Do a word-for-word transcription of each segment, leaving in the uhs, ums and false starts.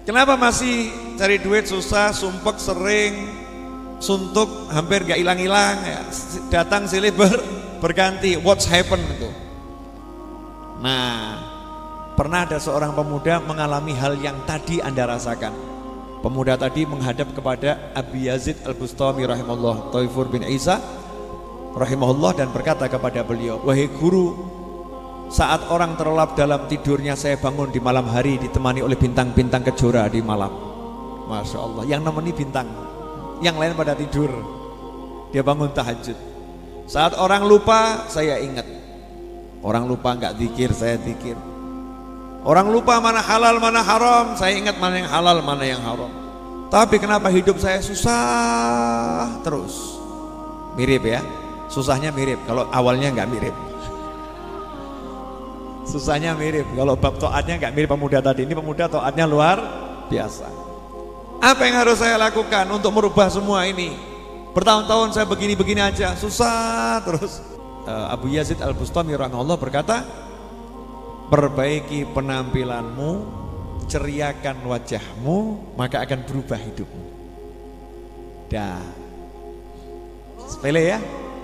Kenapa masih cari duit susah, sumpek sering, suntuk hampir gak hilang-hilang ya. Datang silih ber, berganti. What's happened itu? Nah, pernah ada seorang pemuda mengalami hal yang tadi Anda rasakan. Pemuda tadi menghadap kepada Abi Yazid Al-Bustami rahimahullah, Taifur bin Isa rahimahullah, dan berkata kepada beliau, wahai guru, saat orang terlelap dalam tidurnya saya bangun di malam hari ditemani oleh bintang-bintang kejora di malam. Masya Allah, yang nemeni bintang, yang lain pada tidur, dia bangun tahajud. Saat orang lupa saya ingat, orang lupa nggak zikir saya zikir, orang lupa mana halal mana haram saya ingat mana yang halal mana yang haram. Tapi kenapa hidup saya susah terus? Mirip ya, susahnya mirip, kalau awalnya nggak mirip. Susahnya mirip, kalau bab to'atnya nggak mirip pemuda tadi. Ini pemuda to'atnya luar biasa. Apa yang harus saya lakukan untuk merubah semua ini? Bertahun-tahun saya begini-begini aja, susah terus. uh, Abu Yazid Al-Bustami rahimahullah berkata, perbaiki penampilanmu, ceriakan wajahmu, maka akan berubah hidupmu. Dah. Sepele ya?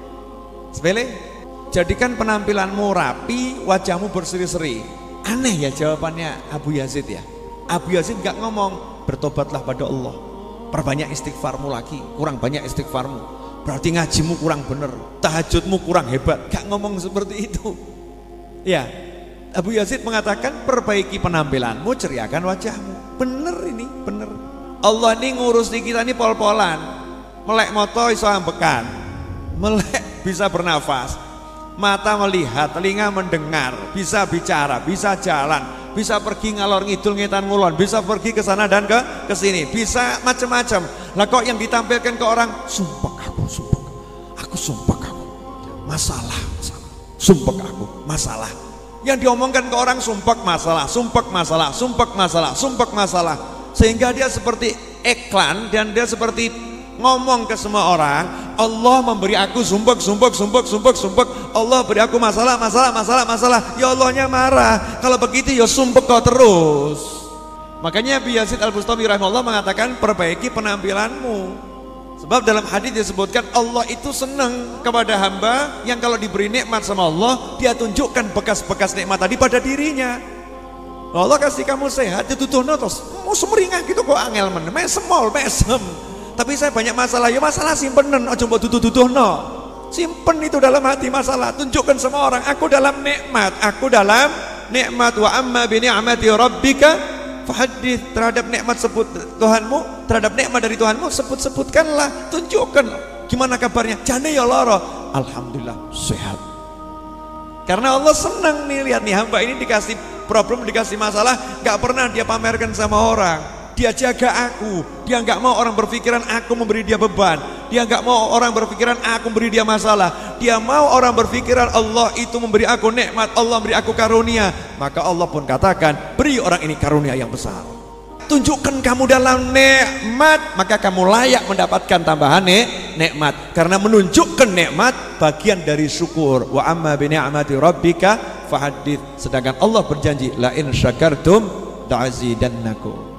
Sepele? Jadikan penampilanmu rapi, wajahmu berseri-seri. Aneh ya jawabannya Abu Yazid ya. Abu Yazid gak ngomong, bertobatlah pada Allah, perbanyak istighfarmu lagi, kurang banyak istighfarmu, berarti ngajimu kurang bener, tahajudmu kurang hebat. Gak ngomong seperti itu. Ya, Abu Yazid mengatakan perbaiki penampilanmu, ceriakan wajahmu. Bener ini, bener. Allah ini ngurus di kita ini pol-polan. Melek moto iso ambekan, melek bisa bernafas, mata melihat, telinga mendengar, bisa bicara, bisa jalan, bisa pergi ngalor ngidul ngetan ngulon, bisa pergi ke sana dan ke ke sini, bisa macam-macam. Lah kok yang ditampilkan ke orang, sumpah aku, sumpah aku, sumpah aku, masalah, masalah, sumpah aku, masalah. Yang diomongkan ke orang sumpah masalah, sumpah masalah, sumpah masalah, sumpah masalah, sehingga dia seperti iklan dan dia seperti ngomong ke semua orang, Allah memberi aku sumpek, sumpek, sumpek, sumpek, sumpek, Allah beri aku masalah, masalah, masalah, masalah. Ya Allahnya marah. Kalau begitu ya sumpek kau terus. Makanya Abi Yazid Al-Bustami rahimahullah mengatakan perbaiki penampilanmu. Sebab dalam hadis disebutkan Allah itu senang kepada hamba yang kalau diberi nikmat sama Allah, dia tunjukkan bekas-bekas nikmat tadi pada dirinya. Allah kasih kamu sehat, ditutuhno terus mau semeringah gitu kok angel men, mesem mol, mesem. Tapi saya banyak masalah, ya masalah simpenan, aja mbok tutuh-tutuhno. Simpen itu dalam hati masalah, tunjukkan sama orang, aku dalam nikmat, aku dalam nikmat. Wa amma bi ni'mati rabbika fahaddits, terhadap nikmat sebut Tuhanmu, terhadap nikmat dari Tuhanmu sebut-sebutkanlah, tunjukkan. Gimana kabarnya? Jane ya lara. Alhamdulillah sehat. Karena Allah senang nih lihat nih hamba ini dikasih problem, dikasih masalah, gak pernah dia pamerkan sama orang. Dia jaga aku, dia nggak mau orang berpikiran aku memberi dia beban, dia nggak mau orang berpikiran aku memberi dia masalah, dia mau orang berpikiran Allah itu memberi aku nikmat, Allah memberi aku karunia. Maka Allah pun katakan, beri orang ini karunia yang besar. Tunjukkan kamu dalam nikmat, maka kamu layak mendapatkan tambahan nikmat. Karena menunjukkan nikmat bagian dari syukur. Wa amma bi ni'mati rabbika fahaddits. Sedangkan Allah berjanji, la in syakartum la'azidannakum.